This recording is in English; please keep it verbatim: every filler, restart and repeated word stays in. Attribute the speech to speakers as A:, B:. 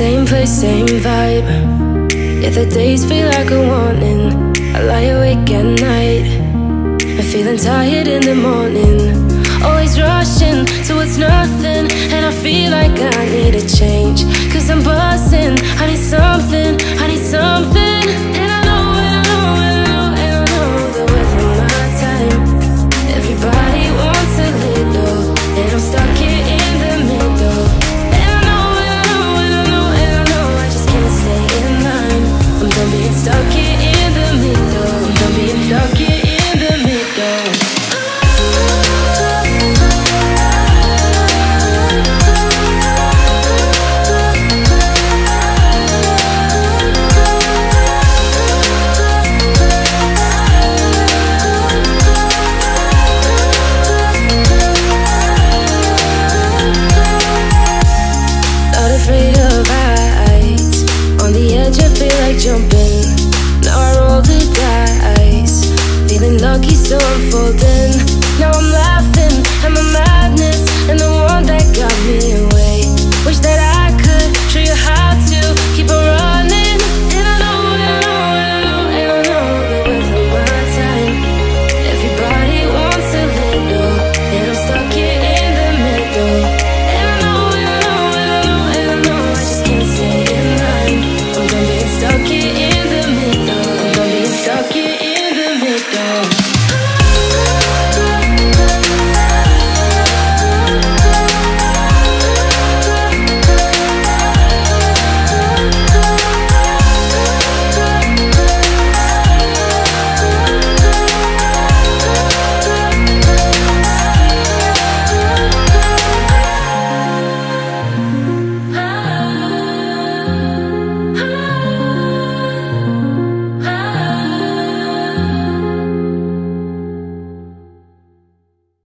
A: Same place, same vibe, yet the days feel like a warning. I lie awake at night, I'm feeling tired in the morning. Always rushing towards nothing, and I feel like I need